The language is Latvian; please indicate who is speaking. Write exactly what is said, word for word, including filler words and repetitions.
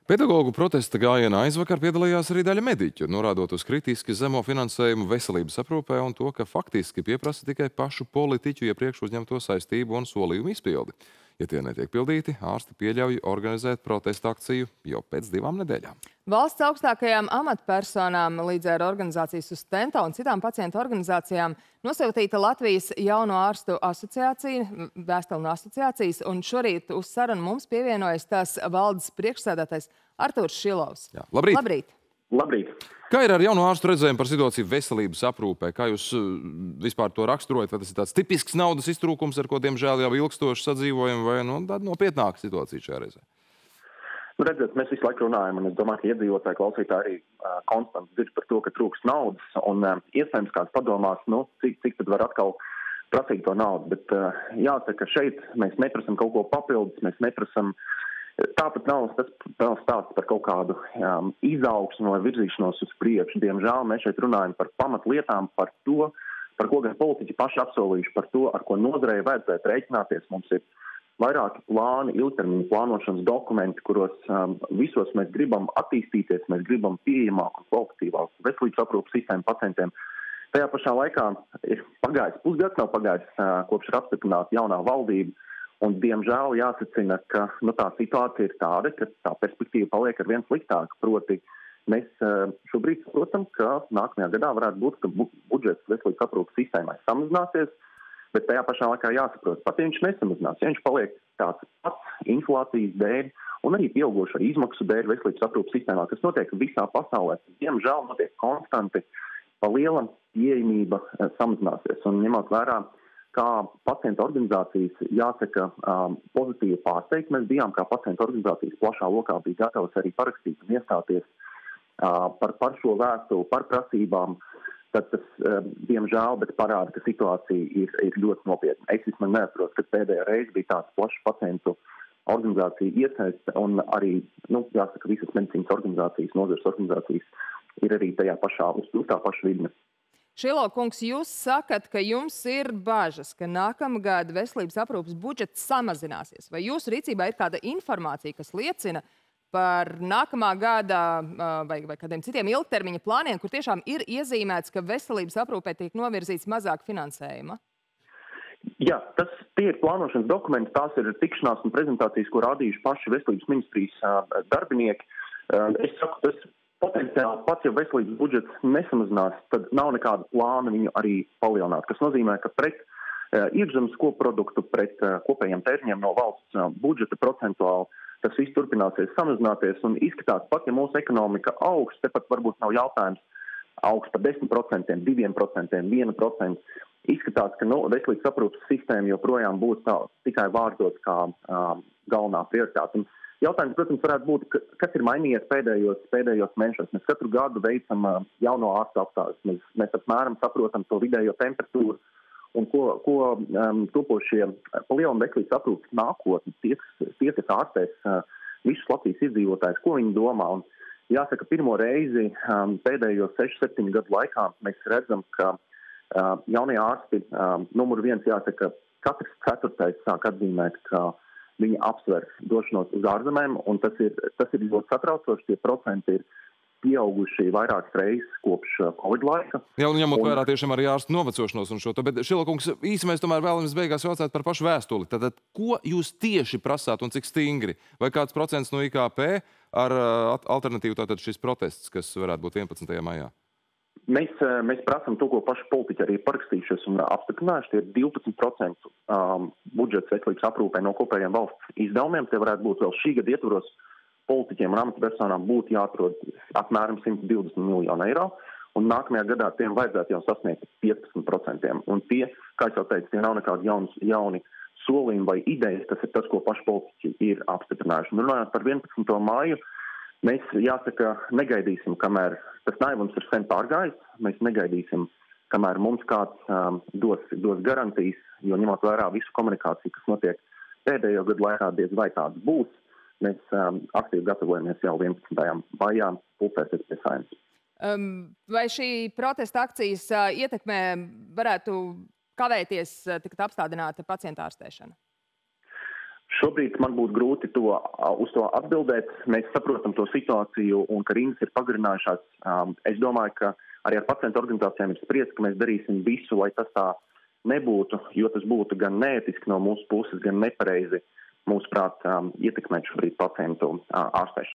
Speaker 1: Pedagogu protesta gājienā aizvakar piedalījās arī daļa mediķu, norādot uz kritiski zemo finansējumu veselības aprūpē un to, ka faktiski pieprasa tikai pašu politiķu iepriekš uzņemto saistību un solījumu izpildi. Ja tie netiek pildīti, ārsti pieļauj organizēt protesta akciju jau pēc divām nedēļām.
Speaker 2: Valsts augstākajām amatpersonām līdz ar organizācijas Sustenta un citām pacientu organizācijām nosūtīta Latvijas jauno ārstu asociācija, vēstule no asociācijas, un šorīt uz sarunu mums pievienojas tās valdes priekšsēdētājs Artūrs Šilovs.
Speaker 1: Jā, labrīt!
Speaker 2: Labrīt!
Speaker 3: Labrīt!
Speaker 1: Kā ir ar jauno ārstu redzējumu par situāciju veselības aprūpē? Kā jūs vispār to raksturojat? Vai tas ir tāds tipisks naudas iztrūkums, ar ko, diemžēl, jau ilgstoši sadzīvojam, vai nu, tāda nopietnāka situācija šajā reizē?
Speaker 3: Nu, redziet, mēs visu laiku runājam, un es domāju, ka iedzīvotāji klausītāji arī uh, konstanti dzird par to, ka trūks naudas, un uh, iespējams kāds padomās, nu, cik, cik tad var atkal prasīt to naudu, bet uh, jāsaka, šeit mēs neprasam kaut ko papildus, mēs neprasam, tāpat nav, tas nav stāsts par kaut kādu um, izaugsmu vai virzīšanos uz priekšu. Diemžēl mēs šeit runājam par pamatlietām, par to, par ko gan politiķi paši apsolījuši, par to, ar ko nozarei vajadzētu rēķināties. Mums ir vairāki plāni, ilgtermiņa plānošanas dokumenti, kuros um, visos mēs gribam attīstīties, mēs gribam pieejamāku un kvalitatīvāku veselības aprūpas sistēmu pacientiem. Tajā pašā laikā ir pagājis pusgads, nav pagājis uh, kopš ir apstiprināta jaunā valdība, un diemžēl jāsacina, ka nu, tā situācija ir tāda, ka tā perspektīva paliek ar vien sliktāka. Proti, mēs uh, šobrīd saprotam, ka nākamajā gadā varētu būt, ka bu budžets veselības aprūpas sistēmai samazināsies, bet tajā pašā laikā jāsaprot, pat ja viņš nesamazinās, ja viņš paliek tāds pats inflācijas dēļ un arī pieaugošu izmaksu dēļ veselības aprūpas sistēmā, kas notiek visā pasaulē, diemžēl notiek konstanti, pa lielam pieejamība uh, samazināsies. Un ņemot vērā, kā pacientu organizācijas, jāsaka, um, pozitīvi pārsteigti. Mēs bijām, kā pacientu organizācijas plašā lokā bija gatavas arī parakstīt un iestāties uh, par, par šo vēstuli, par prasībām. Tad tas, um, diemžēl, bet parāda, ka situācija ir, ir ļoti nopietna. Es vismaz neatceros, ka pēdējā reize bija tāds plašs pacientu organizācija iesaiste, un arī, nu, jāsaka, visas medicīnas organizācijas, nozares organizācijas ir arī tajā pašā, uz, uz tā paša viļņa.
Speaker 2: Šilo kungs, jūs sakat, ka jums ir bažas, ka nākamgad veselības aprūpas budžets samazināsies. Vai jūsu rīcībā ir kāda informācija, kas liecina par nākamā gada vai, vai kādiem citiem ilgtermiņa plāniem, kur tiešām ir iezīmēts, ka veselības aprūpē tiek novirzīts mazāk finansējuma?
Speaker 3: Jā, tas tie ir plānošanas dokumenti, tās ir tikšanās un prezentācijas, ko rādījuši paši veselības ministrijas darbinieki. Es saku, tas potenciāli pats, ja veselības budžets nesamazinās, tad nav nekāda plāna viņu arī palielināt, kas nozīmē, ka pret uh, iekšzemes koproduktu, pret uh, kopējiem tēriņiem no valsts uh, budžeta procentuāli tas viss turpināsies samazināties un izskatās pat, ja mūsu ekonomika augs, tepat varbūt nav jautājums augs par desmit procentiem, diviem procentiem, vienu procentu. Izskatās, ka nu, veselības aprūpas sistēma joprojām būs tā, tikai vārdos kā uh, galvenā prioritāte. Un jautājums, protams, varētu būt, kas ir mainījies pēdējos, pēdējos mēnešos. Mēs katru gadu veicam uh, jauno ārstu apstākļus. Mēs, mēs apmēram saprotam to vidējo temperatūru un ko, ko um, topošie palielam veselības aprūpas nākotni, tie, tie, kas ārstēs uh, visus Latvijas iedzīvotājus, ko viņi domā. Un jāsaka, pirmo reizi um, pēdējos sešu, septiņu gadu laikā mēs redzam, ka uh, jaunie ārsti, um, numur viens jāsaka, katrs ceturtais sāk atzīmēt, ka viņi apsver došanos uz ārzemēm, un tas ir, tas ir ļoti satraucoši. Tie procenti ir pieauguši vairākas reizes kopš Covid laika.
Speaker 1: Jā, un ņemot
Speaker 3: un...
Speaker 1: vērā tiešām arī ārstu novecošanos un šo to, bet Šilo kungs, īsi mēs tomēr vēlamies beigās jautāt par pašu vēstuli. Tad, ko jūs tieši prasāt un cik stingri? Vai kāds procents no I K P ar alternatīvu tātad šis protests, kas varētu būt vienpadsmitajā maijā?
Speaker 3: Mēs, mēs prasam to, ko paši politiķi arī parakstījušies un apstiprinājuši. Tie ir divpadsmit procenti um, budžets veselības aprūpē no kopējiem valsts izdevumiem. Tie varētu būt vēl šī gada ietvaros politiķiem un amatpersonām būtu jāatrod apmēram simt divdesmit miljonu eiro. Un nākamajā gadā tiem vajadzētu jau sasniegt piecpadsmit procentiem. Un tie, kā es jau teicu, tie nav nekādi jauni, jauni solījumi vai idejas. Tas ir tas, ko paši politiķi ir apstiprinājuši. Un runājot par vienpadsmito māju, mēs, jāsaka, negaidīsim, kamēr tas naivums ir sen pārgājis. Mēs negaidīsim, kamēr mums kāds um, dos, dos garantijas, jo ņemot vērā visu komunikāciju, kas notiek pēdējo gadu laikā, diez vai tāds būs. Mēs um, aktīvi gatavojamies jau vienpadsmitajām maijā pulcēties pie Saeimas.
Speaker 2: Um, vai šī protesta akcijas uh, ietekmē varētu kavēties uh, tikt apstādināta pacientu ārstēšana?
Speaker 3: Šobrīd man būtu grūti to, uz to atbildēt. Mēs saprotam to situāciju un ka rindas ir pagarinājušās. Es domāju, ka arī ar pacientu organizācijām ir spriest, ka mēs darīsim visu, lai tas tā nebūtu, jo tas būtu gan neētiski no mūsu puses, gan nepareizi mūsuprāt ietekmēt šobrīd pacientu ārstēšanu.